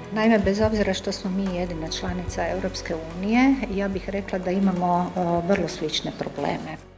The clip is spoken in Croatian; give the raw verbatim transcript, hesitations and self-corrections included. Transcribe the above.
Naime, bez obzira što smo mi jedina članica Europske unije, ja bih rekla da imamo vrlo slične probleme.